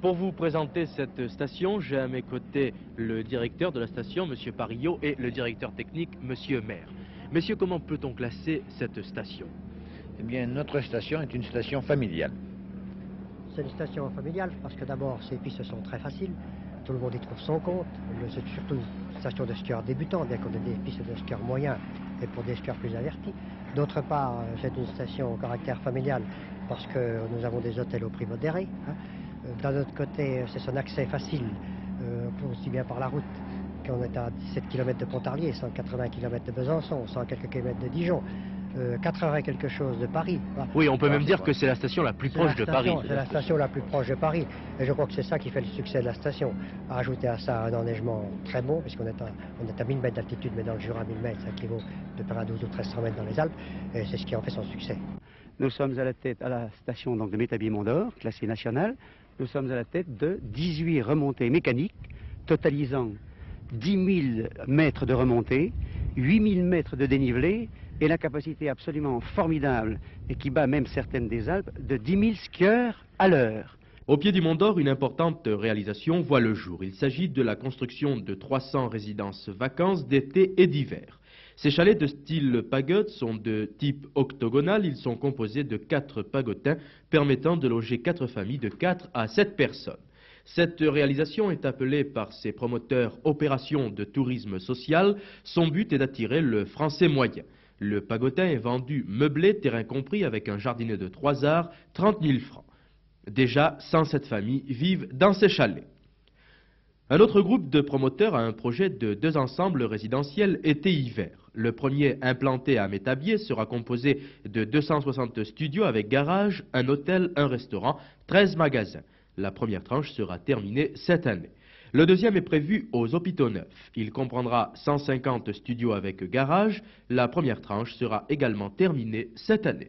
Pour vous présenter cette station, j'ai à mes côtés le directeur de la station, M. Parillot, et le directeur technique, M. Maire. Messieurs, comment peut-on classer cette station? Eh bien, notre station est une station familiale. C'est une station familiale parce que d'abord, ces pistes sont très faciles. Tout le monde y trouve son compte. C'est surtout une station de skieurs débutants, bien qu'on ait des pistes de skieurs moyens et pour des skieurs plus avertis. D'autre part, c'est une station au caractère familial parce que nous avons des hôtels au prix modéré. D'un autre côté, c'est son accès facile, aussi bien par la route, qu'on est à 17 km de Pontarlier, 180 km de Besançon, 100 quelques kilomètres de Dijon, 80 quelque chose de Paris. Oui, on peut même dire que c'est la station la plus proche de Paris. C'est la station la plus proche de Paris. Et je crois que c'est ça qui fait le succès de la station. À ajouter à ça un enneigement très bon, puisqu'on est à 1000 mètres d'altitude, mais dans le Jura, 1000 mètres, ça équivaut de près à 12 ou 1300 mètres dans les Alpes. Et c'est ce qui en fait son succès. Nous sommes à la station donc, de Méthabie-Mont-d'Or, classée nationale. Nous sommes à la tête de 18 remontées mécaniques, totalisant 10 000 mètres de remontée, 8 000 mètres de dénivelé et la capacité absolument formidable, et qui bat même certaines des Alpes, de 10 000 skieurs à l'heure. Au pied du Mont d'Or, une importante réalisation voit le jour. Il s'agit de la construction de 300 résidences vacances d'été et d'hiver. Ces chalets de style pagode sont de type octogonal. Ils sont composés de 4 pagotins permettant de loger 4 familles de 4 à 7 personnes. Cette réalisation est appelée par ses promoteurs opération de tourisme social. Son but est d'attirer le français moyen. Le pagotin est vendu meublé, terrain compris, avec un jardinet de 3 arts, 30 000 francs. Déjà, 107 familles vivent dans ces chalets. Un autre groupe de promoteurs a un projet de 2 ensembles résidentiels été-hiver. Le premier, implanté à Métabier, sera composé de 260 studios avec garage, un hôtel, un restaurant, 13 magasins. La première tranche sera terminée cette année. Le deuxième est prévu aux Hôpitaux Neufs. Il comprendra 150 studios avec garage. La première tranche sera également terminée cette année.